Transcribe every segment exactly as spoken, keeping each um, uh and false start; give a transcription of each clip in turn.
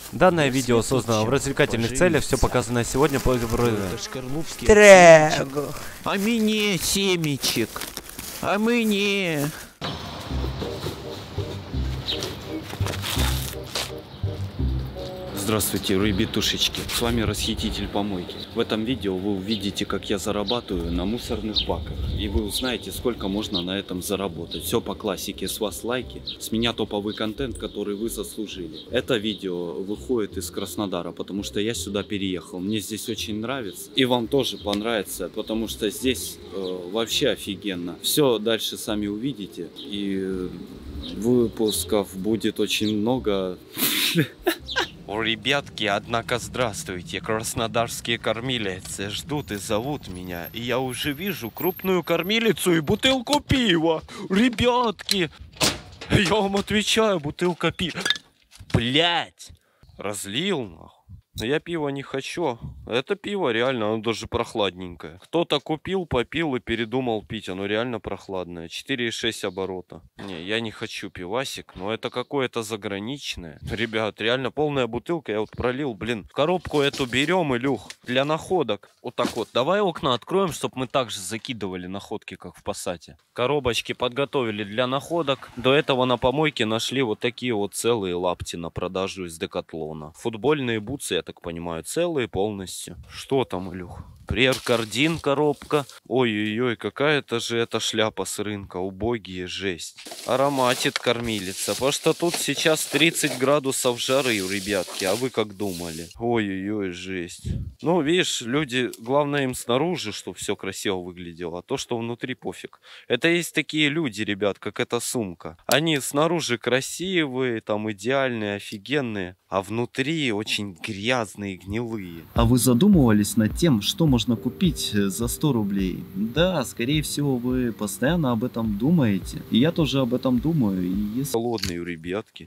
Данное видео создано в развлекательных целях, все показанное сегодня по Трэг. А мне семечек. А мне... Здравствуйте, ребятушечки, с вами Расхититель Помойки. В этом видео вы увидите, как я зарабатываю на мусорных баках. И вы узнаете, сколько можно на этом заработать. Все по классике, с вас лайки, с меня топовый контент, который вы заслужили. Это видео выходит из Краснодара, потому что я сюда переехал. Мне здесь очень нравится. И вам тоже понравится, потому что здесь э, вообще офигенно. Все дальше сами увидите. И выпусков будет очень много. Ребятки, однако здравствуйте, краснодарские кормилицы ждут и зовут меня, и я уже вижу крупную кормилицу и бутылку пива. Ребятки, я вам отвечаю, бутылка пива. Блять, разлил нахуй. Но я пива не хочу. Это пиво реально, оно даже прохладненькое. Кто-то купил, попил и передумал пить. Оно реально прохладное. четыре и шесть оборота. Не, я не хочу пивасик, но это какое-то заграничное. Ребят, реально полная бутылка. Я вот пролил, блин. Коробку эту берем, Илюх, для находок. Вот так вот. Давай окна откроем, чтобы мы также закидывали находки, как в Пассате. Коробочки подготовили для находок. До этого на помойке нашли вот такие вот целые лапти на продажу из Декатлона. Футбольные бутсы, я так понимаю, целые полностью. Что там, Илюх? Преркардин коробка. Ой-ой-ой, какая-то же эта шляпа с рынка. Убогие, жесть. Ароматит кормилица. Потому что тут сейчас тридцать градусов жары, ребятки. А вы как думали? Ой-ой-ой, жесть. Ну, видишь, люди, главное им снаружи, чтобы все красиво выглядело. А то, что внутри, пофиг. Это есть такие люди, ребят, как эта сумка. Они снаружи красивые, там идеальные, офигенные. А внутри очень грязные, гнилые. А вы задумывались над тем, что можно купить за сто рублей? Да, скорее всего, вы постоянно об этом думаете. И я тоже об этом думаю. И если... Холодные, ребятки.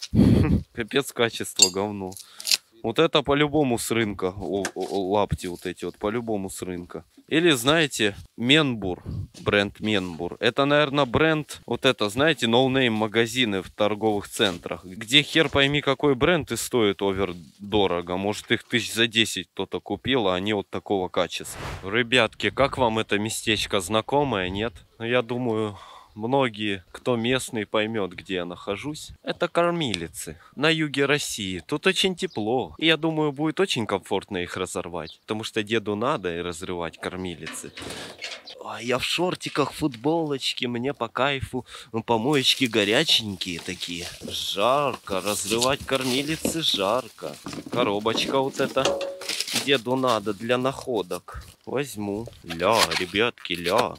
Капец, качество говно. Вот это по-любому с рынка. О, о, лапти вот эти вот по-любому с рынка. Или, знаете, Менбур. Бренд Менбур. Это, наверное, бренд, вот это, знаете, ноунейм магазины в торговых центрах. Где хер пойми какой бренд и стоит овер дорого. Может их тысяч за десять кто-то купил, а они вот такого качества. Ребятки, как вам это местечко знакомое, нет? Ну, я думаю... Многие, кто местный, поймет, где я нахожусь. Это кормилицы на юге России. Тут очень тепло. И я думаю, будет очень комфортно их разорвать. Потому что деду надо и разрывать кормилицы. Ой, я в шортиках, футболочке, мне по кайфу. Ну, помоечки горяченькие такие. Жарко, разрывать кормилицы жарко. Коробочка вот эта. Деду надо для находок. Возьму. Ля, ребятки, ля.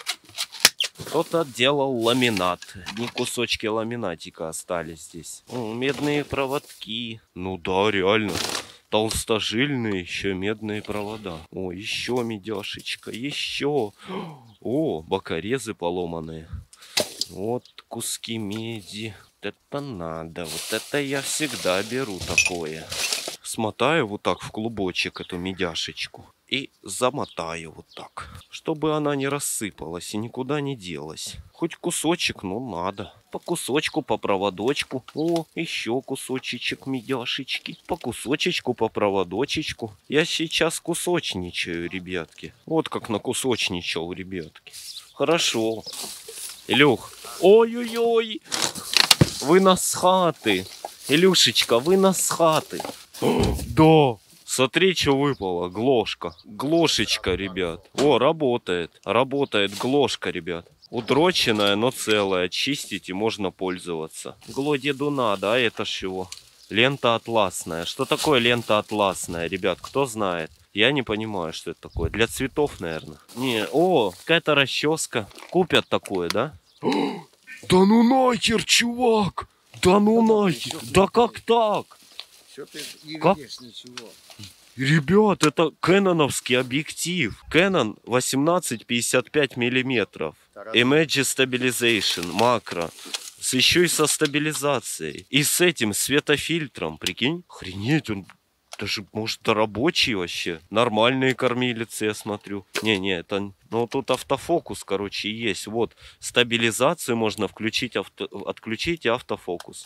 Кто-то делал ламинат. Не кусочки ламинатика остались здесь. О, медные проводки. Ну да, реально. Толстожильные еще медные провода. О, еще медяшечка. Еще. О, бокорезы поломанные. Вот куски меди. Вот это надо. Вот это я всегда беру такое. Смотаю вот так в клубочек эту медяшечку. И замотаю вот так, чтобы она не рассыпалась и никуда не делась. Хоть кусочек, но надо. По кусочку, по проводочку. О, еще кусочечек медяшечки. По кусочечку, по проводочечку. Я сейчас кусочничаю, ребятки. Вот как накусочничал, ребятки. Хорошо. Илюх. Ой-ой-ой. Вы нас хаты. Илюшечка, вы нас хаты. Да. Смотри, что выпало. Глошка. Глошечка, ребят. О, работает. Работает глошка, ребят. Удроченная, но целая. Чистить и можно пользоваться. Гло деду надо, а это чего? Лента атласная. Что такое лента атласная, ребят? Кто знает? Я не понимаю, что это такое. Для цветов, наверное. Не, о, какая-то расческа. Купят такое, да? Да ну нахер, чувак! Да ну нахер! Да как так? Что ты не Как? видишь ничего? Ребят, это кэноновский объектив. Canon восемнадцать пятьдесят пять миллиметров. Image Stabilization, макро. С, еще и со стабилизацией. И с этим светофильтром, прикинь. Охренеть, он даже, может, рабочий вообще. Нормальные кормилицы, я смотрю. Не-не, это... Ну, тут автофокус, короче, есть. Вот, стабилизацию можно включить, авто... отключить и автофокус.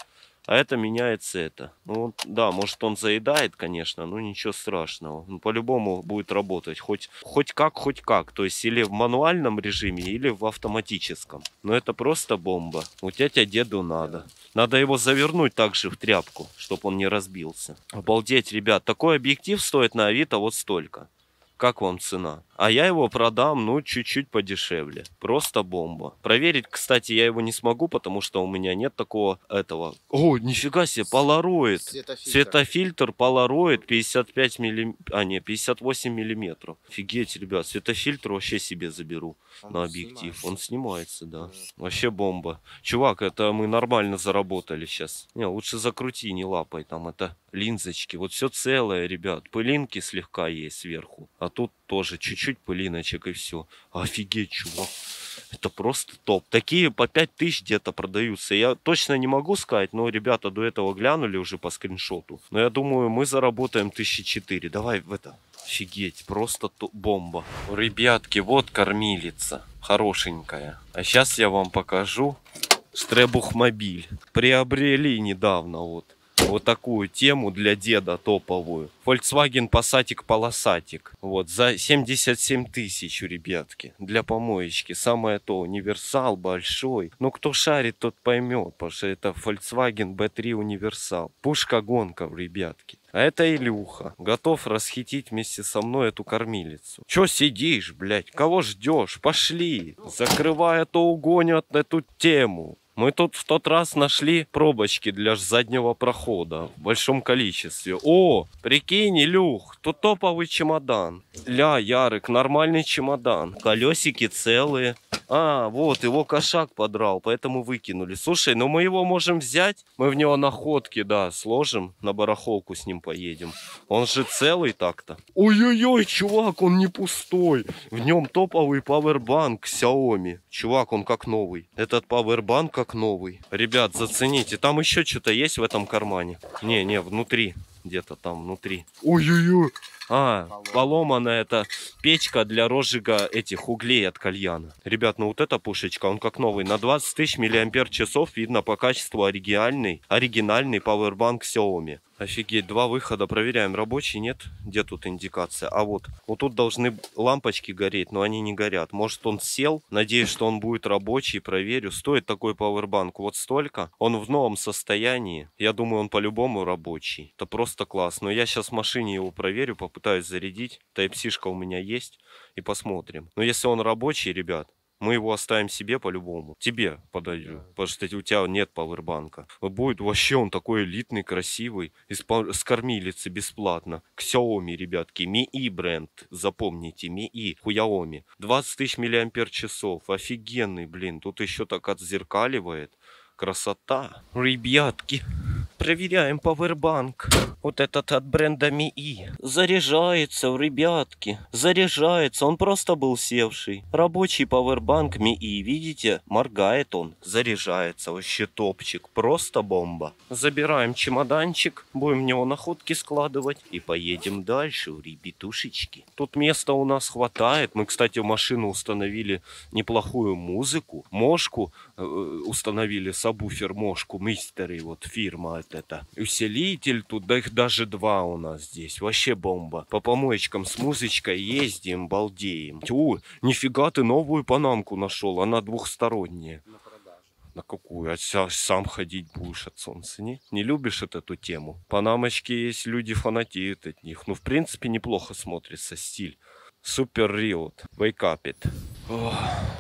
а это меняется это. Ну, да, может он заедает, конечно, но ничего страшного. Ну, по-любому будет работать. Хоть, хоть как, хоть как. То есть или в мануальном режиме, или в автоматическом. Но это просто бомба. У тятя деду надо. Надо его завернуть также в тряпку, чтобы он не разбился. Обалдеть, ребят. Такой объектив стоит на Авито вот столько. Как вам цена? А я его продам, ну, чуть-чуть подешевле. Просто бомба. Проверить, кстати, я его не смогу, потому что у меня нет такого этого. О, нифига себе, полароид. Светофильтр. Светофильтр, полароид, пятьдесят пять миллиметров. А, не, пятьдесят восемь миллиметров. Офигеть, ребят, светофильтр вообще себе заберу Он на объектив. снимается. Он снимается, да. Вообще бомба. Чувак, это мы нормально заработали сейчас. Не, лучше закрути, не лапай. Там это линзочки. Вот все целое, ребят. Пылинки слегка есть сверху. А тут тоже чуть-чуть пылиночек и все. Офигеть, чувак. Это просто топ. Такие по пять тысяч где-то продаются. Я точно не могу сказать, но ребята до этого глянули уже по скриншоту. Но я думаю, мы заработаем тысячи четыре. Давай в это. Офигеть, просто бомба. Ребятки, вот кормилица. Хорошенькая. А сейчас я вам покажу Штребухмобиль. Приобрели недавно вот. Вот такую тему для деда топовую. Volkswagen Passatик полосатик. Вот, за семьдесят семь тысяч, ребятки. Для помоечки. Самое то, универсал большой. Ну, кто шарит, тот поймет. Потому что это Volkswagen би три универсал. Пушка-гонка, ребятки. А это Илюха. Готов расхитить вместе со мной эту кормилицу. Чё сидишь, блядь? Кого ждешь? Пошли. Закрывай, а то угонят эту тему. Мы тут в тот раз нашли пробочки для заднего прохода в большом количестве. О, прикинь, Илюх, тут топовый чемодан. Ля, Ярик, нормальный чемодан. Колесики целые. А, вот, его кошак подрал, поэтому выкинули. Слушай, ну мы его можем взять. Мы в него находки, да, сложим. На барахолку с ним поедем. Он же целый так-то. Ой-ой-ой, чувак, он не пустой. В нем топовый пауэрбанк Xiaomi. Чувак, он как новый. Этот пауэрбанк как новый. Ребят, зацените. Там еще что-то есть в этом кармане? Не, не, внутри. Где-то там внутри. Ой-ой-ой. А, поломанная это печка для розжига этих углей от кальяна. Ребят, ну вот эта пушечка, он как новый. На двадцать тысяч миллиампер часов видно по качеству оригинальный, оригинальный пауэрбанк Xiaomi. Офигеть, два выхода, проверяем, рабочий, нет? Где тут индикация? А вот, вот тут должны лампочки гореть, но они не горят. Может он сел, надеюсь, что он будет рабочий, проверю. Стоит такой пауэрбанк вот столько. Он в новом состоянии, я думаю, он по-любому рабочий. Это просто класс. Но я сейчас в машине его проверю, попытаюсь зарядить. Тайп-сишка у меня есть и посмотрим. Но если он рабочий, ребят, мы его оставим себе по-любому. Тебе подойдет. Потому что у тебя нет пауэрбанка. Будет вообще он такой элитный, красивый. С кормилицы бесплатно. Xiaomi, ребятки. ми и бренд. Запомните. ми и. Хуяоми. двадцать тысяч миллиампер часов. Офигенный, блин. Тут еще так отзеркаливает. Красота. Ребятки. Проверяем пауэрбанк. Вот этот от бренда ми и. Заряжается, ребятки. Заряжается. Он просто был севший. Рабочий пауэрбанк ми и. Видите? Моргает он. Заряжается. Вообще топчик. Просто бомба. Забираем чемоданчик. Будем в него находки складывать. И поедем дальше, ребятушечки. Тут места у нас хватает. Мы, кстати, в машину установили неплохую музыку. Мошку э, установили. Сабвуфер Мошку. Мистеры. Вот фирма это. Усилитель. Тут да их даже два у нас здесь. Вообще бомба. По помоечкам с музычкой ездим, балдеем. О, нифига ты новую панамку нашел. Она двухсторонняя. На продажу. На какую? А сам ходить будешь от солнца, не? Не любишь вот эту тему? Панамочки есть, люди фанатеют от них. Ну, в принципе, неплохо смотрится стиль. Супер Риот. Wake up it. Ох.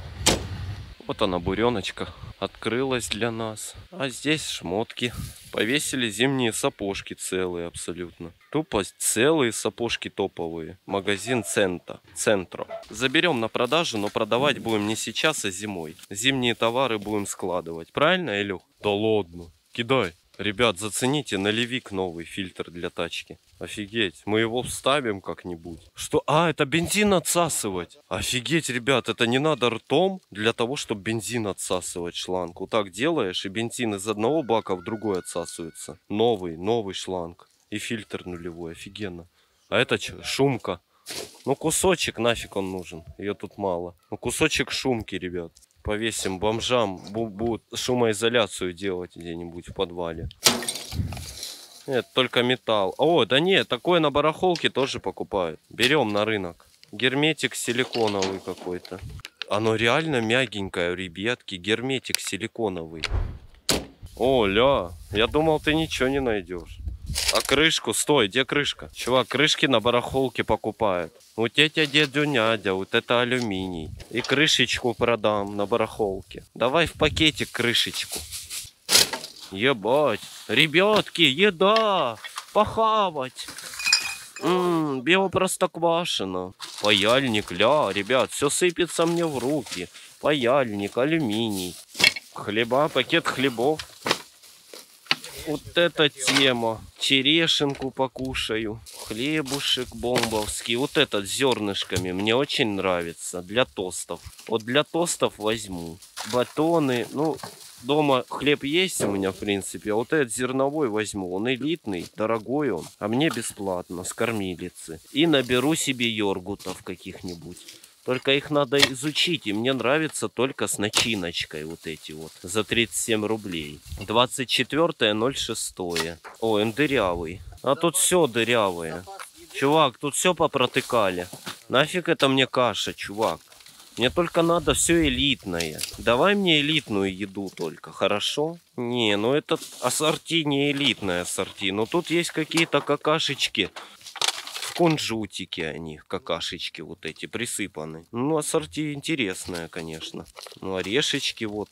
Вот она, буреночка. Открылась для нас. А здесь шмотки. Повесили зимние сапожки целые абсолютно. Тупо целые сапожки топовые. Магазин Цента. Центро. Заберем на продажу, но продавать будем не сейчас, а зимой. Зимние товары будем складывать. Правильно, Илюх? Да ладно. Кидай. Ребят, зацените, налевик новый, фильтр для тачки. Офигеть, мы его вставим как-нибудь. Что? А, это бензин отсасывать. Офигеть, ребят, это не надо ртом для того, чтобы бензин отсасывать шланг. Вот так делаешь, и бензин из одного бака в другой отсасывается. Новый, новый шланг. И фильтр нулевой, офигенно. А это что? Шумка. Ну, кусочек, нафиг он нужен. Ее тут мало. Ну, кусочек шумки, ребят. Повесим бомжам, бу- будут шумоизоляцию делать где-нибудь в подвале. Нет, только металл. О, да нет, такое на барахолке тоже покупают. Берем на рынок. Герметик силиконовый какой-то. Оно реально мягенькое, ребятки. Герметик силиконовый. О, ля, я думал, ты ничего не найдешь. А крышку, стой, где крышка? Чувак, крышки на барахолке покупают. Вот тетя, дядю, нядя, вот это алюминий. И крышечку продам на барахолке. Давай в пакетик крышечку. Ебать. Ребятки, еда. Похавать. Ммм, биопростоквашино. Паяльник, ля, ребят, все сыпется мне в руки. Паяльник, алюминий. Хлеба, пакет хлебов. Вот эта тема. Черешенку покушаю. Хлебушек бомбовский. Вот этот с зернышками мне очень нравится. Для тостов. Вот для тостов возьму. Батоны. Ну, дома хлеб есть у меня, в принципе. А вот этот зерновой возьму. Он элитный, дорогой он. А мне бесплатно, с кормилицы. И наберу себе йогуртов каких-нибудь. Только их надо изучить, и мне нравится только с начиночкой вот эти вот. За тридцать семь рублей. двадцать четвёртое ноль шестое. О, он дырявый. А тут все дырявое. Чувак, тут все попротыкали. Нафиг это мне каша, чувак. Мне только надо все элитное. Давай мне элитную еду только, хорошо? Не, ну это ассорти не элитное ассорти. Но тут есть какие-то какашечки. Кунжутики они, какашечки вот эти, присыпаны. Ну, ассорти интересная, конечно. Ну, орешечки вот,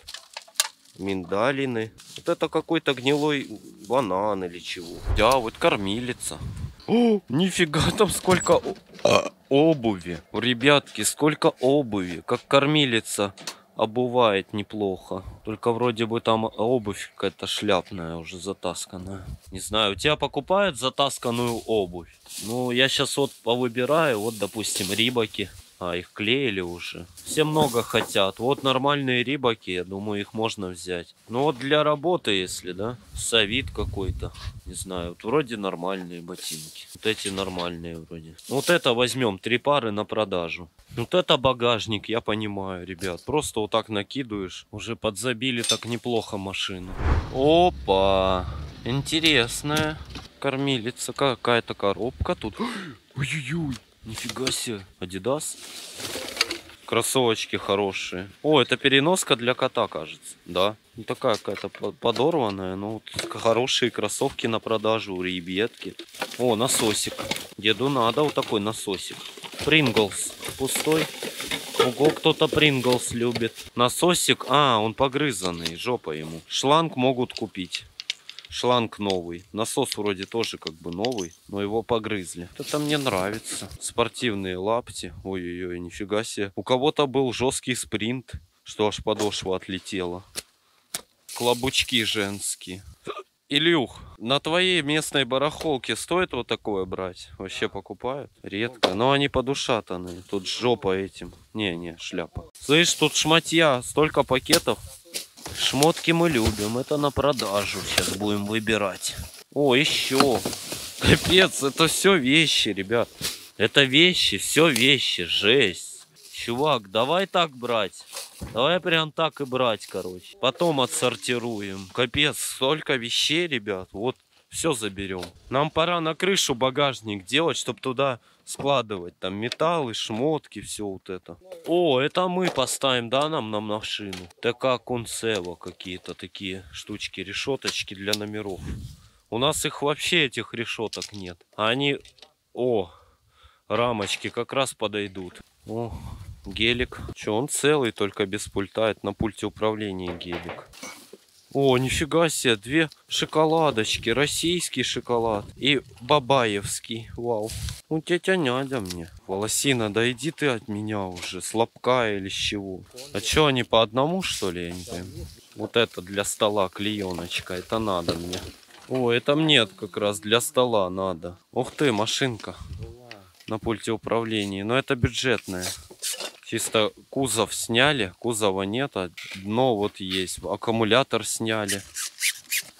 миндалины. Вот это какой-то гнилой банан или чего. Да, вот кормилица. О, нифига там сколько а, обуви. Ребятки, сколько обуви. Как кормилица обувает неплохо. Только вроде бы там обувь какая-то шляпная уже затасканная. Не знаю, у тебя покупают затасканную обувь? Ну, я сейчас вот повыбираю. Вот, допустим, рибаки. А, их клеили уже. Все много хотят. Вот нормальные рибаки, я думаю, их можно взять. Ну, вот для работы, если, да? Совит какой-то. Не знаю, вот вроде нормальные ботинки. Вот эти нормальные вроде. Вот это возьмем, три пары на продажу. Вот это багажник, я понимаю, ребят. Просто вот так накидываешь. Уже подзабили так неплохо машину. Опа! Интересная кормилица. Какая-то коробка тут. Ой-ой-ой! Нифига себе. Адидас. Кроссовочки хорошие. О, это переноска для кота, кажется. Да. Ну, такая какая-то подорванная. Ну, вот хорошие кроссовки на продажу у ребятки. О, насосик. Деду надо вот такой насосик. Принглс. Пустой. Ого, кто-то Принглс любит. Насосик. А, он погрызанный. Жопа ему. Шланг могут купить. Шланг новый. Насос вроде тоже как бы новый, но его погрызли. Это мне нравится. Спортивные лапти. Ой-ой-ой, нифига себе. У кого-то был жесткий спринт, что аж подошва отлетела. Клобучки женские. Илюх, на твоей местной барахолке стоит вот такое брать? Вообще покупают? Редко. Но они подушатанные. Тут жопа этим. Не-не, шляпа. Слышь, тут шматья. Столько пакетов. Шмотки мы любим, это на продажу сейчас будем выбирать. О, еще. Капец, это все вещи, ребят. Это вещи, все вещи, жесть. Чувак, давай так брать. Давай прям так и брать, короче. Потом отсортируем. Капец, столько вещей, ребят. Вот, все заберем. Нам пора на крышу багажник делать, чтобы туда складывать. Там металлы, шмотки, все вот это. О, это мы поставим, да, нам на машину. ТК Консево какие-то такие штучки, решеточки для номеров. У нас их вообще, этих решеток нет. А они, о, рамочки как раз подойдут. О, гелик. Че, он целый, только без пульта. Это на пульте управления гелик. О, нифига себе, две шоколадочки. Российский шоколад и бабаевский. Вау. Ну, тетя Надя мне. Волосина, да иди ты от меня уже. Слабка или с чего? А что, они по одному, что ли? Я не пойму. Вот это для стола клееночка. Это надо мне. О, это мне как раз для стола надо. Ух ты, машинка. На пульте управления. Но это бюджетная. Чисто кузов сняли, кузова нет, а дно вот есть. Аккумулятор сняли.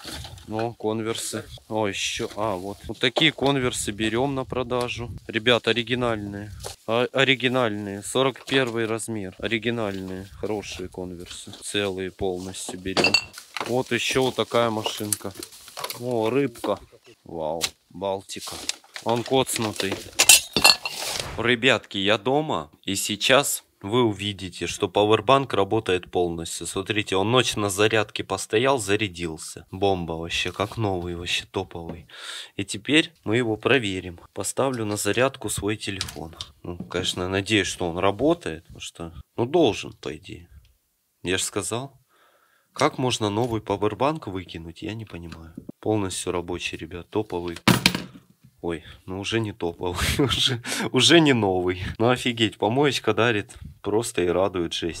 О, конверсы. О, еще. А, вот. Вот такие конверсы берем на продажу. Ребят, оригинальные. А, оригинальные. сорок первый размер. Оригинальные. Хорошие конверсы. Целые полностью берем. Вот еще вот такая машинка. О, рыбка. Вау. Балтика. Он коцнутый. Ребятки, я дома. И сейчас вы увидите, что пауэрбанк работает полностью. Смотрите, он ночь на зарядке постоял, зарядился. Бомба вообще, как новый, вообще топовый. И теперь мы его проверим. Поставлю на зарядку свой телефон. Ну, конечно, надеюсь, что он работает. Потому что, ну, должен, по идее. Я же сказал. Как можно новый пауэрбанк выкинуть, я не понимаю. Полностью рабочий, ребят, топовый. Ой, ну уже не топовый, уже, уже не новый. Ну офигеть, помоечка дарит просто и радует жесть.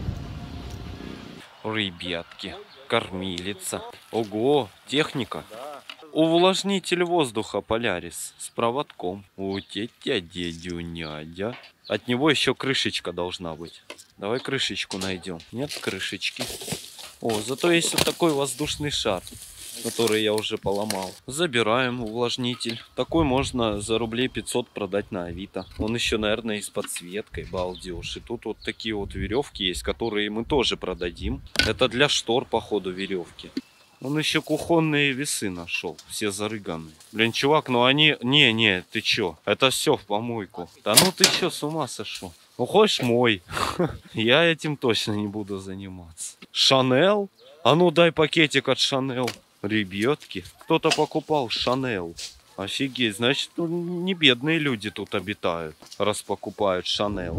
Ребятки, кормилица. Ого, техника. Увлажнитель воздуха Полярис с проводком. У тетя дядюнядя. От него еще крышечка должна быть. Давай крышечку найдем. Нет крышечки. О, зато есть вот такой воздушный шар, который я уже поломал. Забираем увлажнитель. Такой можно за рублей пятьсот продать на Авито. Он еще, наверное, и с подсветкой, балдеж. И тут вот такие вот веревки есть, которые мы тоже продадим. Это для штор, походу, веревки. Он еще кухонные весы нашел, все зарыганные. Блин, чувак, ну они... Не-не, ты че? Это все в помойку. Да ну ты че, с ума сошел? Ну хочешь мой? Я этим точно не буду заниматься. Шанел? А ну дай пакетик от Шанел. Ребятки, кто-то покупал Шанел. Офигеть, значит, ну, не бедные люди тут обитают, раз покупают Шанел.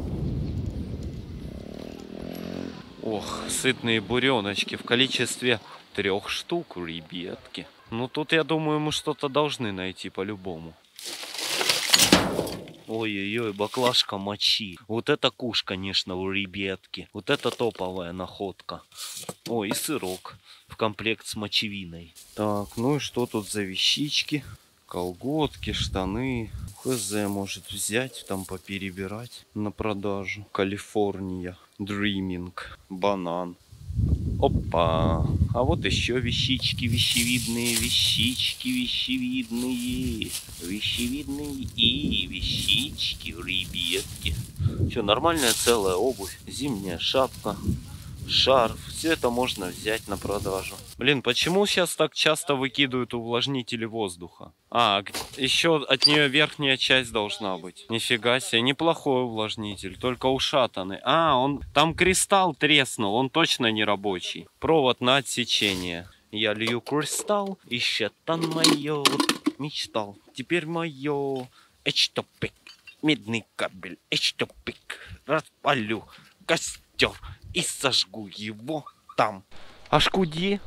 Ох, сытные буреночки в количестве трех штук, ребятки. Ну тут, я думаю, мы что-то должны найти по-любому. Ой-ой-ой, баклажка мочи. Вот это куш, конечно, у ребятки. Вот это топовая находка. Ой, и сырок в комплект с мочевиной. Так, ну и что тут за вещички? Колготки, штаны. Хз может взять, там поперебирать на продажу. Калифорния. Дриминг. Банан. Опа. А вот еще вещички, вещевидные, вещички, вещевидные. Вещевидные и вещички, ребятки. Что, нормальная целая обувь. Зимняя шапка. Шарф. Все это можно взять на продажу. Блин, почему сейчас так часто выкидывают увлажнители воздуха? А, еще от нее верхняя часть должна быть. Нифига себе, неплохой увлажнитель, только ушатанный. А, он там кристалл треснул, он точно не рабочий. Провод на отсечение. Я лью кристалл, и щетан мое мечтал. Теперь мое эчтопик. Медный кабель, эчтопик. Распалю костер и сожгу его там. Ашкуди?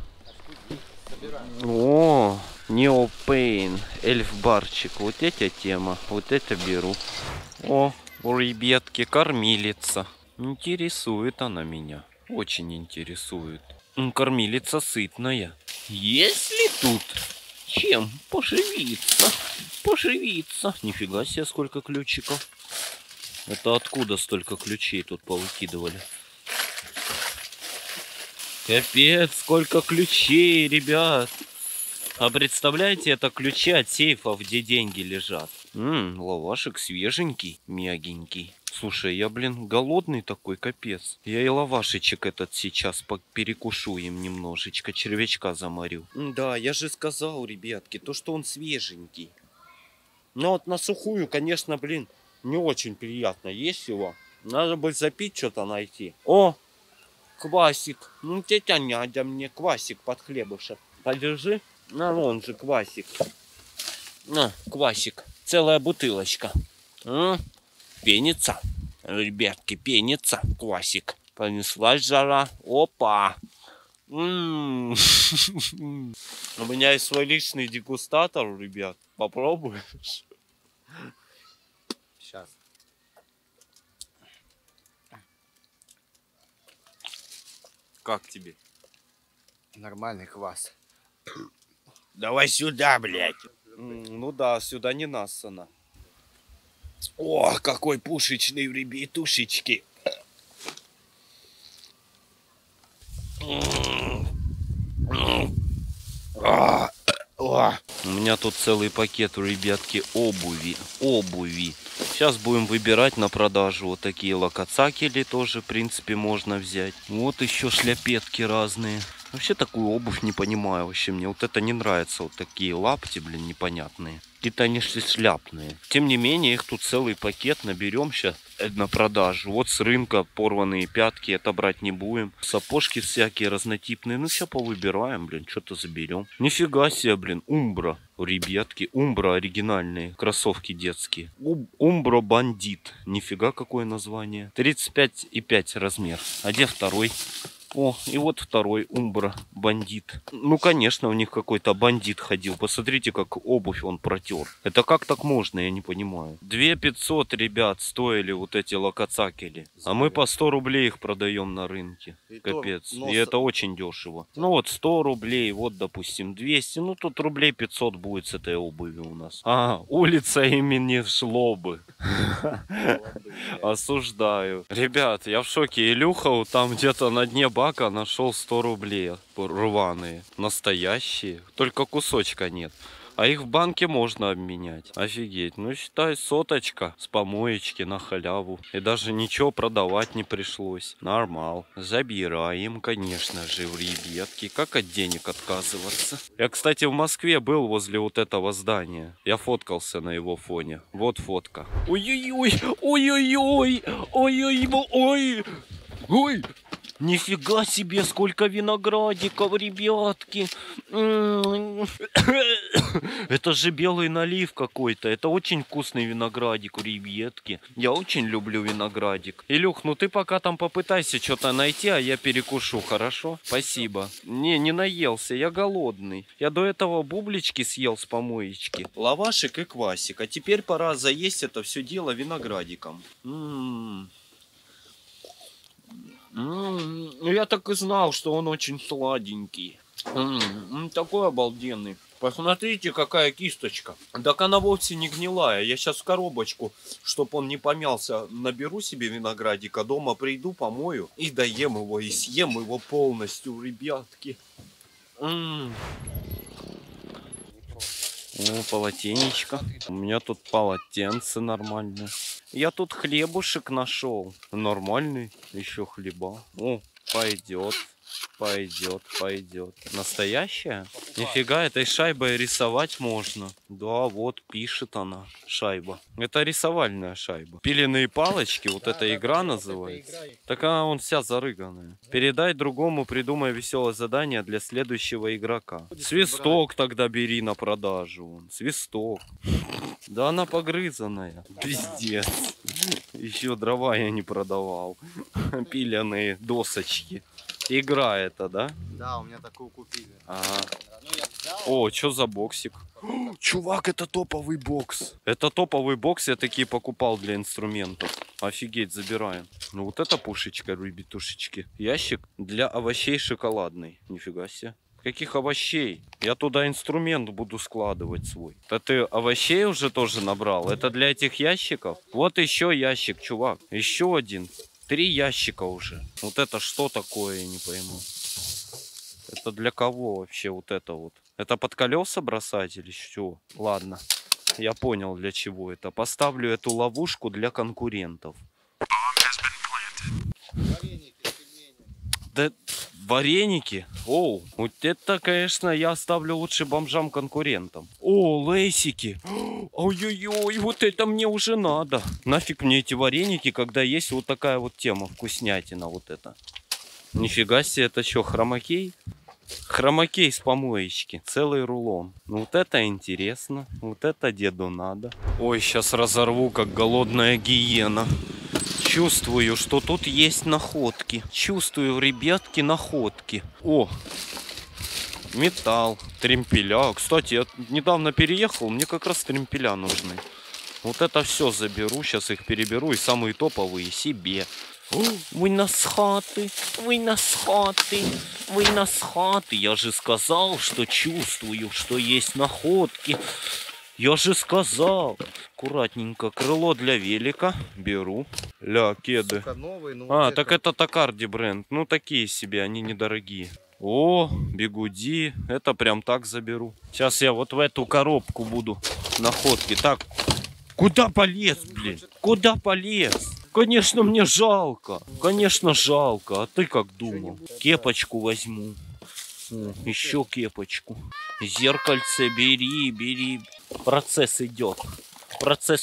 О, Неопейн, эльф-барчик. Вот эта тема, вот это беру. О, у ребятки кормилица. Интересует она меня. Очень интересует. Кормилица сытная. Есть ли тут чем поживиться? Поживиться. Нифига себе, сколько ключиков. Это откуда столько ключей тут повыкидывали? Капец, сколько ключей, ребят. А представляете, это ключи от сейфов, где деньги лежат. Ммм, лавашек свеженький, мягенький. Слушай, я, блин, голодный такой, капец. Я и лавашечек этот сейчас перекушу им немножечко, червячка заморю. Да, я же сказал, ребятки, то, что он свеженький. Но вот на сухую, конечно, блин, не очень приятно есть его. Надо бы запить что-то найти. О! Квасик. Ну, тетя Надя мне квасик под хлебушек. Подержи. На, вон же квасик. На, квасик. Целая бутылочка. М? Пенится. Ребятки, пенится. Квасик. Понеслась жара. Опа. М-м-м. У меня есть свой личный дегустатор, ребят. Попробуешь? Сейчас. Как тебе? Нормальный квас. Давай сюда, блядь. Ну да, сюда не нассано. О, какой пушечный в ребятушечки. О! У меня тут целый пакет, ребятки, обуви. Обуви. Сейчас будем выбирать на продажу. Вот такие локоцакели тоже, в принципе, можно взять. Вот еще шляпетки разные. Вообще такую обувь не понимаю. Вообще мне вот это не нравится. Вот такие лапти, блин, непонятные. Какие-то они шляпные. Тем не менее, их тут целый пакет наберем сейчас на продажу. Вот с рынка порванные пятки, это брать не будем. Сапожки всякие разнотипные. Ну, сейчас повыбираем, блин, что-то заберем. Нифига себе, блин, Умбра. Ребятки, Умбра оригинальные. Кроссовки детские. Умбра Бандит. Нифига какое название. тридцать пять и пять размер. А где второй? О, и вот второй Умбра Бандит. Ну, конечно, у них какой-то бандит ходил. Посмотрите, как обувь он протер. Это как так можно, я не понимаю. две тысячи пятьсот, ребят, стоили вот эти локоцакели. А мы по сто рублей их продаем на рынке. И капец. И это очень дешево. Ну вот сто рублей, вот, допустим, двести. Ну, тут рублей пятьсот будет с этой обувью у нас. А, улица имени Шлобы. Осуждаю. Ребят, я в шоке. Илюха там где-то на дне бака нашел сто рублей рваные. Настоящие. Только кусочка нет. А их в банке можно обменять. Офигеть. Ну, считай, соточка с помоечки на халяву. И даже ничего продавать не пришлось. Нормал. Забираем, конечно же, в ребятки. Как от денег отказываться? Я, кстати, в Москве был возле вот этого здания. Я фоткался на его фоне. Вот фотка. Ой-ой-ой! Ой-ой-ой! Ой-ой-ой! Ой! Нифига себе, сколько виноградиков, ребятки. Это же белый налив какой-то. Это очень вкусный виноградик, ребятки. Я очень люблю виноградик. Илюх, ну ты пока там попытайся что-то найти, а я перекушу, хорошо? Спасибо. Не, не наелся, я голодный. Я до этого бублички съел с помоечки. Лавашик и квасик. А теперь пора заесть это все дело виноградиком. М-м-м. Ну, я так и знал, что он очень сладенький. М-м, такой обалденный. Посмотрите, какая кисточка. Так она вовсе не гнилая. Я сейчас в коробочку, чтобы он не помялся, наберу себе виноградика. Дома приду, помою и доем его, и съем его полностью, ребятки. М-м. О, полотенечко. У меня тут полотенце нормальное. Я тут хлебушек нашел. Нормальный еще хлеба. О, пойдет. Пойдет, пойдет. Настоящая? Нифига, этой шайбой рисовать можно. Да, вот пишет она, шайба. Это рисовальная шайба. Пиленные палочки, вот да, эта да, игра называется. Так она вон вся зарыганная. Передай другому, придумай веселое задание для следующего игрока. Свисток тогда бери на продажу. Свисток. Да она погрызанная. Пиздец. Еще дрова я не продавал. Пиленые досочки. Игра это, да? Да, у меня такую купили. Ага. О, что за боксик? О, чувак, это топовый бокс. Это топовый бокс, я такие покупал для инструментов. Офигеть, забираем. Ну вот это пушечка, ребятушечки. Ящик для овощей шоколадный. Нифига себе. Каких овощей? Я туда инструмент буду складывать свой. Да ты овощей уже тоже набрал? Это для этих ящиков? Вот еще ящик, чувак. Еще один. Три ящика уже. Вот это что такое, я не пойму. Это для кого вообще вот это вот? Это под колеса бросать или что? Ладно, я понял для чего это. Поставлю эту ловушку для конкурентов. Да вареники? Оу, вот это, конечно, я оставлю лучше бомжам-конкурентам. О, лейсики. Ой-ой-ой, вот это мне уже надо. Нафиг мне эти вареники, когда есть вот такая вот тема, вкуснятина вот это. Нифига себе, это что, хромакей? Хромакей с помоечки, целый рулон. Ну вот это интересно, вот это деду надо. Ой, сейчас разорву, как голодная гиена. Чувствую, что тут есть находки. Чувствую, ребятки, находки. О, металл, тремпеля. Кстати, я недавно переехал, мне как раз тремпеля нужны. Вот это все заберу, сейчас их переберу и самые топовые себе. О, вы нас хаты, вы нас хаты, вы нас хаты. Я же сказал, что чувствую, что есть находки. Я же сказал. Аккуратненько. Крыло для велика. Беру. Ля, кеды. Сука, новый, ну, а, вот так это... это Такарди бренд. Ну, такие себе, они недорогие. О, бигуди. Это прям так заберу. Сейчас я вот в эту коробку буду находки. Так, куда полез, блин? Куда полез? Конечно, мне жалко. Конечно, жалко. А ты как думал? Кепочку возьму. О, еще кепочку. Зеркальце бери, бери. Процесс идет. Процесс.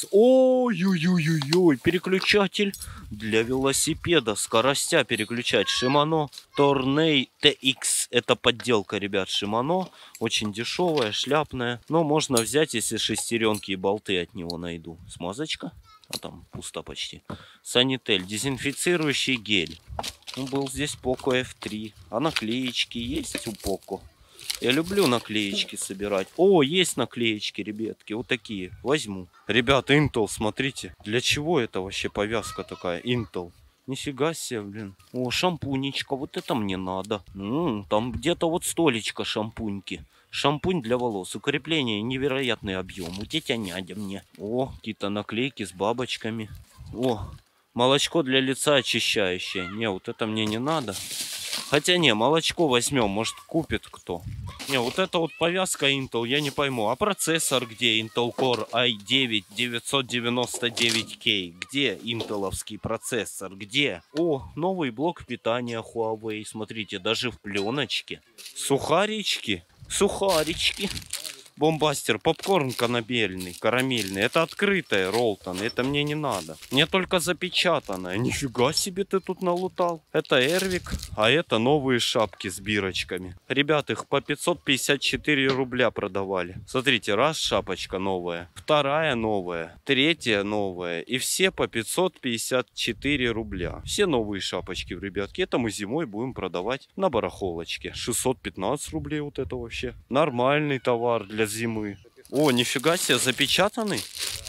Ой-ой-ой-ой. Переключатель для велосипеда. Скоростя переключать. Шимано Торней ти икс. Это подделка, ребят, Шимано. Очень дешевая, шляпная. Но можно взять, если шестеренки и болты от него найду. Смазочка. А там пусто почти. Санитель. Дезинфицирующий гель. Ну, был здесь Поко эф три. А наклеечки есть у Поко? Я люблю наклеечки собирать. О, есть наклеечки, ребятки. Вот такие. Возьму. Ребят, Intel, смотрите. Для чего это вообще повязка такая? Intel. Нифига себе, блин. О, шампунечка. Вот это мне надо. М-м, там где-то вот столечко шампуньки. Шампунь для волос. Укрепление. Невероятный объем. У тетя Надя мне. О, какие-то наклейки с бабочками. О, молочко для лица очищающее. Не, вот это мне не надо. Хотя не, молочко возьмем, может купит кто. Не, вот это вот повязка Intel, я не пойму. А процессор где? Intel Core ай девять девятьсот девяносто девять кей. Где интеловский процессор? Где? О, новый блок питания Huawei. Смотрите, даже в пленочке. Сухарички. Сухарички. Бомбастер, попкорн канабельный, карамельный. Это открытое, Ролтон. Это мне не надо. Мне только запечатанное. Нифига себе ты тут налутал. Это Эрвик, а это новые шапки с бирочками. Ребят, их по пятьсот пятьдесят четыре рубля продавали. Смотрите, раз шапочка новая, вторая новая, третья новая. И все по пятьсот пятьдесят четыре рубля. Все новые шапочки, ребятки. Это мы зимой будем продавать на барахолочке. шестьсот пятнадцать рублей вот это вообще. Нормальный товар для зимы. О, нифига себе, запечатанный?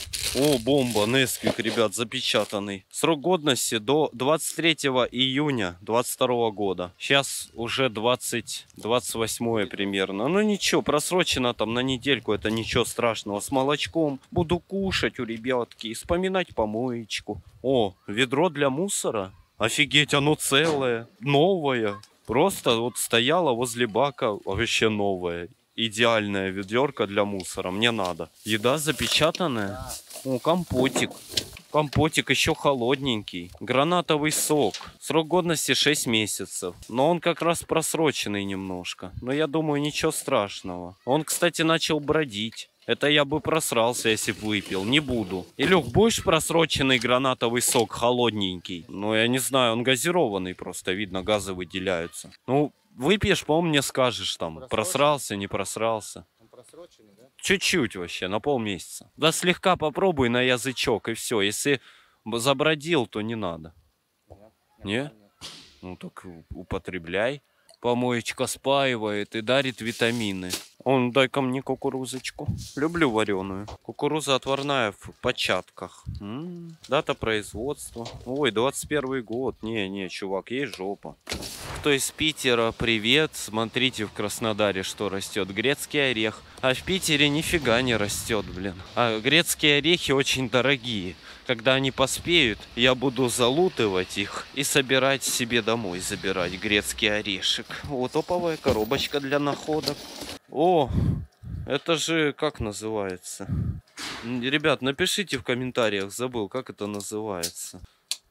О, бомба, Несквик, ребят, запечатанный. Срок годности до двадцать третьего июня двадцать второго года. Сейчас уже двадцать, двадцать восьмое примерно. Ну ничего, просрочено там на недельку, это ничего страшного. С молочком буду кушать у ребятки и вспоминать помоечку. О, ведро для мусора. Офигеть, оно целое, новое. Просто вот стояло возле бака, вообще новое. Идеальная ведерко для мусора. Мне надо. Еда запечатанная. О, компотик. Компотик еще холодненький. Гранатовый сок. Срок годности шесть месяцев. Но он как раз просроченный немножко. Но я думаю, ничего страшного. Он, кстати, начал бродить. Это я бы просрался, если бы выпил. Не буду. Илюх, будешь просроченный гранатовый сок холодненький? Ну, я не знаю, он газированный просто. Видно, газы выделяются. Ну, выпьешь, по-моему, мне скажешь там, просрался, не просрался. Он просроченный, да? Чуть-чуть вообще, на полмесяца. Да слегка попробуй на язычок и все. Если забродил, то не надо. Нет? Нет? Ну так употребляй. Помоечка спаивает и дарит витамины. Он, дай-ка мне кукурузочку. Люблю вареную. Кукуруза отварная в початках. М-м, дата производства. Ой, двадцать первый год. Не-не, чувак, есть жопа. Кто из Питера, привет. Смотрите в Краснодаре, что растет. Грецкий орех. А в Питере нифига не растет, блин. А грецкие орехи очень дорогие. Когда они поспеют, я буду залутывать их и собирать себе домой, забирать грецкий орешек. Вот топовая коробочка для находок. О, это же как называется? Ребят, напишите в комментариях, забыл, как это называется.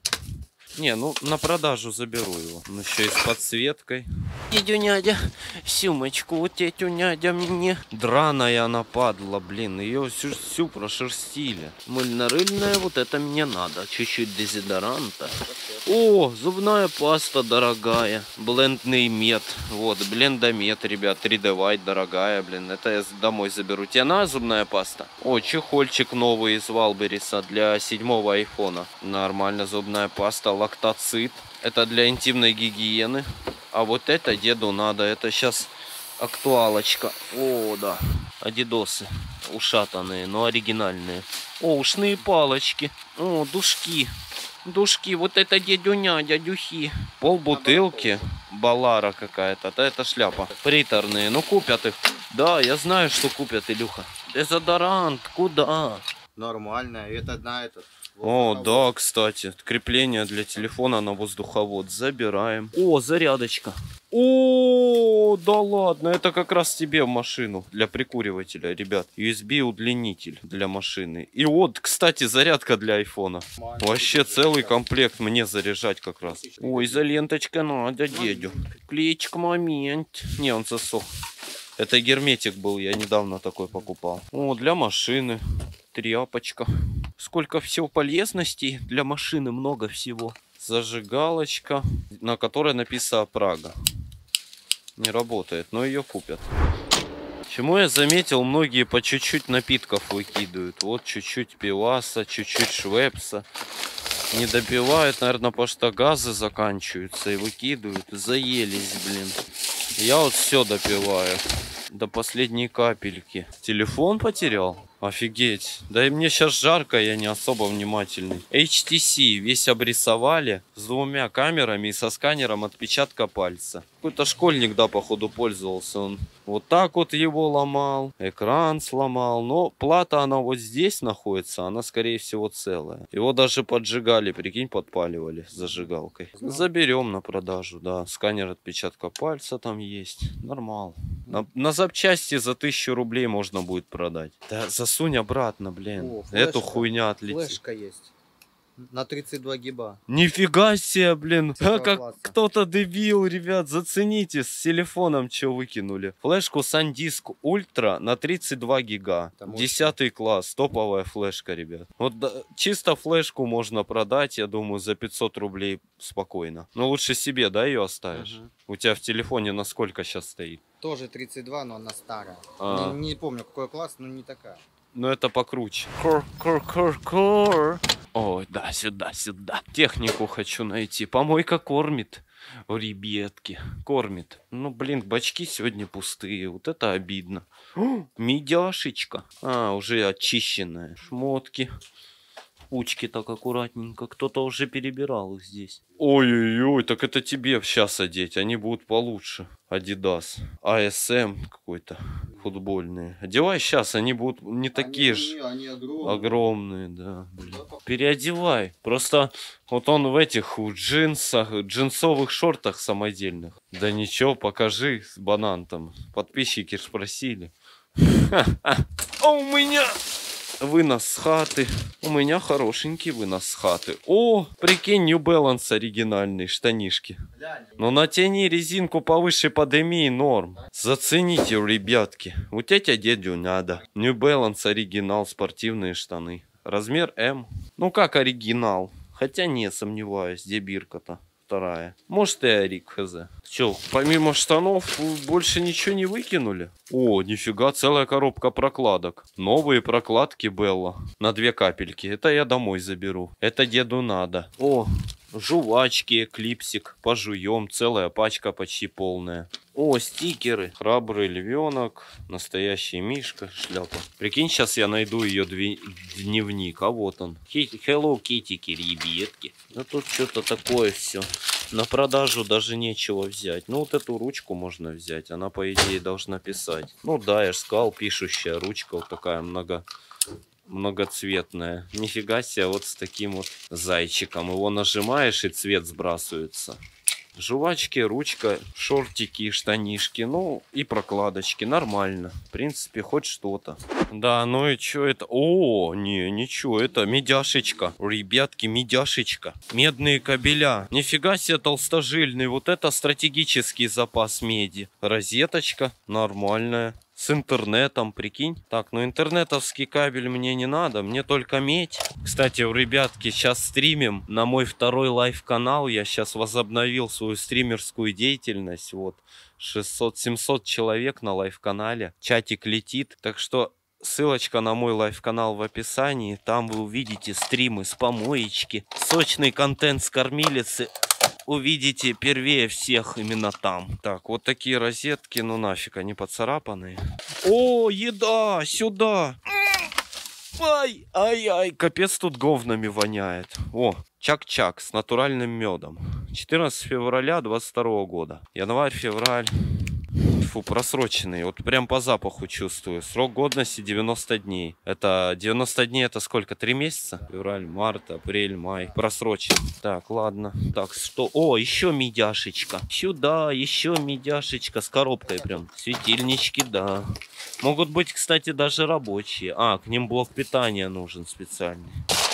Не, ну на продажу заберу его. Ну еще и с подсветкой. Тетю Надя, сумочку вот тетю Надя мне. Драная она падла, блин. Ее всю, всю прошерстили. Мыльно-рыльная, вот это мне надо. Чуть-чуть дезодоранта. О, зубная паста дорогая. Блендный мед. Вот, блендомет, ребят. три дэ White дорогая, блин. Это я домой заберу. Тебе надо зубная паста? О, чехольчик новый из Валбериса для седьмого айфона. Нормально, зубная паста. Лактоцит. Это для интимной гигиены. А вот это деду надо. Это сейчас актуалочка. О, да. Адидосы. Ушатанные, но оригинальные. О, ушные палочки. О, душки. Душки. Вот это дедюня, дядюхи. Пол бутылки. Балара какая-то. Да это шляпа. Приторные. Ну купят их. Да, я знаю, что купят, Илюха. Дезодорант. Куда? Нормально. Это на этот. О, да, кстати, крепление для телефона на воздуховод. Забираем. О, зарядочка. О, да ладно, это как раз тебе в машину для прикуривателя, ребят. ю эс би удлинитель для машины. И вот, кстати, зарядка для айфона. Вообще целый комплект мне заряжать как раз. Ой, изоленточка надо, дедю. Клеечка момент. Не, он засох. Это герметик был, я недавно такой покупал. О, для машины. Тряпочка. Сколько всего полезностей для машины, много всего. Зажигалочка, на которой написано Прага. Не работает, но ее купят. Чему я заметил, многие по чуть-чуть напитков выкидывают. Вот чуть-чуть пиваса, чуть-чуть швепса. Не допивают, наверное, потому что газы заканчиваются и выкидывают. Заелись, блин. Я вот все допиваю. До последней капельки. Телефон потерял? Офигеть. Да и мне сейчас жарко, я не особо внимательный. эйч ти си весь обрисовали с двумя камерами и со сканером отпечатка пальца. Какой-то школьник, да, походу пользовался. Он вот так вот его ломал, экран сломал. Но плата, она вот здесь находится, она скорее всего целая. Его даже поджигали, прикинь, подпаливали зажигалкой. Заберем на продажу, да. Сканер отпечатка пальца там есть. Нормал. На, на запчасти за тысячу рублей можно будет продать. Да засунь обратно, блин. О, флешка. Эту хуйня отлетит. Флешка есть. На тридцать два гига. Нифига себе, блин. А, как класса. кто-то дебил, ребят. Зацените, с телефоном что выкинули. Флешку SanDisk Ultra на тридцать два гига. Десятый класс. Топовая флешка, ребят. Вот да, чисто флешку можно продать, я думаю, за пятьсот рублей спокойно. Но лучше себе, да, ее оставишь? Угу. У тебя в телефоне на сколько сейчас стоит? Тоже тридцать два, но она старая. А. Не, не помню, какой класс, но не такая. Но это покруче. Кор, кор, кор, кор. Ой, да, сюда, сюда. Технику хочу найти. Помойка кормит. О, ребятки, кормит. Ну, блин, бачки сегодня пустые. Вот это обидно. О, медяшечка. А, уже очищенная. Шмотки. Пучки так аккуратненько. Кто-то уже перебирал их здесь. Ой-ой-ой, так это тебе сейчас одеть. Они будут получше. Adidas. а эс эм какой-то. Футбольные. Одевай сейчас, они будут не такие они, же. Они огромные. Огромные, да. Блин. Переодевай. Просто вот он в этих в джинсах, джинсовых шортах самодельных. Да ничего, покажи, банан там. Подписчики ж просили. А у меня... Вынос с хаты. У меня хорошенький вынос с хаты. О, прикинь, New Balance оригинальные штанишки. Но натяни резинку повыше подыми, норм. Зацените, ребятки. Вот эти дядю надо. New Balance оригинал, спортивные штаны. Размер М. Ну как оригинал? Хотя не сомневаюсь, где бирка-то? Вторая. Может и Арик, хз. Че, помимо штанов больше ничего не выкинули? О, нифига, целая коробка прокладок. Новые прокладки Белла. На две капельки. Это я домой заберу. Это деду надо. О, жвачки, клипсик. Пожуем. Целая пачка почти полная. О, стикеры. Храбрый львенок. Настоящий мишка. Шляпа. Прикинь, сейчас я найду ее дневник. А вот он. Hello Kitty, ребятки. Да тут что-то такое все. На продажу даже нечего взять. Ну вот эту ручку можно взять. Она по идее должна писать. Ну да, я же сказал, пишущая ручка. Вот такая много... многоцветная. Нифига себе, вот с таким вот зайчиком. Его нажимаешь и цвет сбрасывается. Жвачки, ручка, шортики, штанишки, ну и прокладочки. Нормально. В принципе, хоть что-то. Да, ну и что это? О, не, ничего, это медяшечка. Ребятки, медяшечка. Медные кабеля. Нифига себе толстожильный. Вот это стратегический запас меди. Розеточка нормальная. С интернетом, прикинь. Так, ну интернетовский кабель мне не надо, мне только медь. Кстати, ребятки, сейчас стримим на мой второй лайв-канал. Я сейчас возобновил свою стримерскую деятельность. Вот, шестьсот-семьсот человек на лайв-канале. Чатик летит. Так что ссылочка на мой лайв-канал в описании. Там вы увидите стримы с помоечки. Сочный контент с кормилицы. Увидите первее всех именно там. Так, вот такие розетки, ну нафиг, они поцарапанные. О, еда, сюда. Ай, ай-ай, капец тут говнами воняет. О, чак-чак с натуральным медом. четырнадцатого февраля двадцать второго года. Январь, февраль. Фу, просроченный. Вот прям по запаху чувствую. Срок годности девяносто дней. Это девяносто дней, это сколько? Три месяца? Февраль, март, апрель, май. Просрочен. Так, ладно. Так, что? О, еще медяшечка. Сюда, еще медяшечка с коробкой прям. Светильнички, да. Могут быть, кстати, даже рабочие. А, к ним блок питания нужен специальный.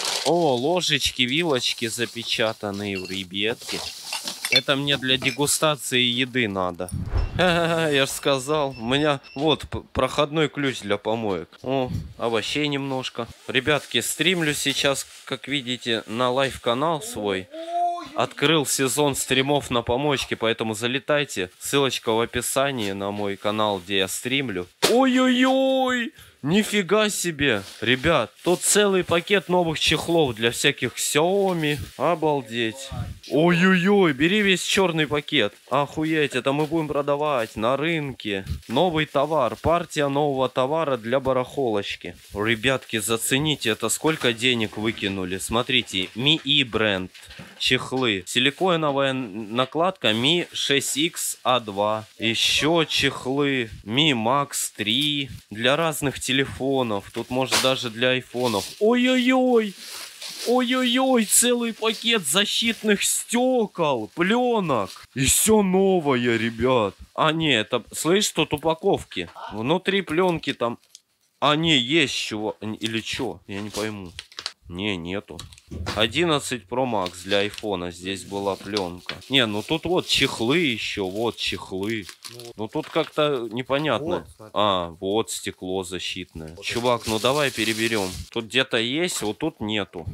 О, ложечки, вилочки запечатанные в ребятки. Это мне для дегустации еды надо. Ха-ха-ха, я же сказал. У меня вот проходной ключ для помоек. О, овощей немножко. Ребятки, стримлю сейчас, как видите, на лайв-канал свой. Открыл сезон стримов на помоечке, поэтому залетайте. Ссылочка в описании на мой канал, где я стримлю. Ой-ой-ой! Нифига себе! Ребят, тут целый пакет новых чехлов для всяких Xiaomi. Обалдеть. Ой-ой-ой, бери весь черный пакет. Охуеть, это мы будем продавать на рынке. Новый товар, партия нового товара для барахолочки. Ребятки, зацените, это сколько денег выкинули. Смотрите, Ми И бренд. Чехлы. Силиконовая накладка Ми шесть икс А два. Еще чехлы Ми Макс три. Для разных телефонов. Тут может даже для айфонов. Ой-ой-ой! Ой-ой-ой, целый пакет защитных стекол, пленок. И все новое, ребят. А, не, это, слышь, тут упаковки. Внутри пленки там... А, не, есть чего. Или что? Я не пойму. Не, нету. одиннадцать про макс для айфона. Здесь была пленка. Не, ну тут вот чехлы еще. Вот чехлы. Ну тут как-то непонятно. Вот, а, вот стекло защитное. Вот. Чувак, ну давай переберем. Тут где-то есть, вот тут нету.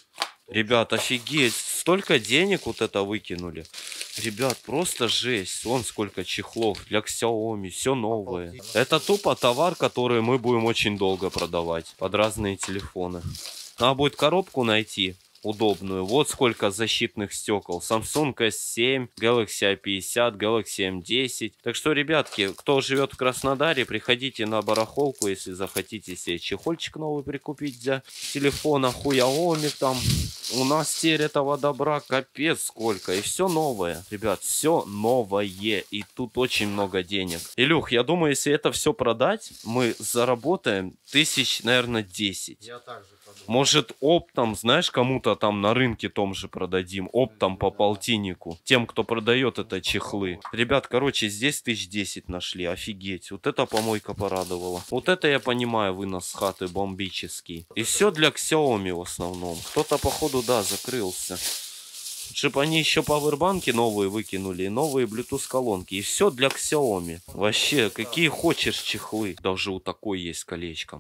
Ребят, офигеть. Столько денег вот это выкинули. Ребят, просто жесть. Вон сколько чехлов для Xiaomi. Все новое. Это тупо товар, который мы будем очень долго продавать. Под разные телефоны. Надо будет коробку найти удобную. Вот сколько защитных стекол. Samsung эс семь, Galaxy А пятьдесят, Galaxy Эм десять. Так что, ребятки, кто живет в Краснодаре, приходите на барахолку, если захотите себе чехольчик новый прикупить для телефона Xiaomi там. У нас теперь этого добра капец сколько. И все новое. Ребят, все новое. И тут очень много денег. Илюх, я думаю, если это все продать, мы заработаем тысяч, наверное, десять. Я также подумал. Может, оптом, знаешь, кому-то там на рынке том же продадим. Оптом по полтиннику. Тем, кто продает это чехлы. Ребят, короче, здесь тысяч десять нашли. Офигеть. Вот это помойка порадовала. Вот это я понимаю, вынос с хаты бомбический. И все для Xiaomi в основном. Кто-то, походу, да, закрылся. Чтобы они еще пауэрбанки новые выкинули. И новые Bluetooth колонки. И все для Xiaomi. Вообще, какие хочешь чехлы. Даже у такой есть колечко.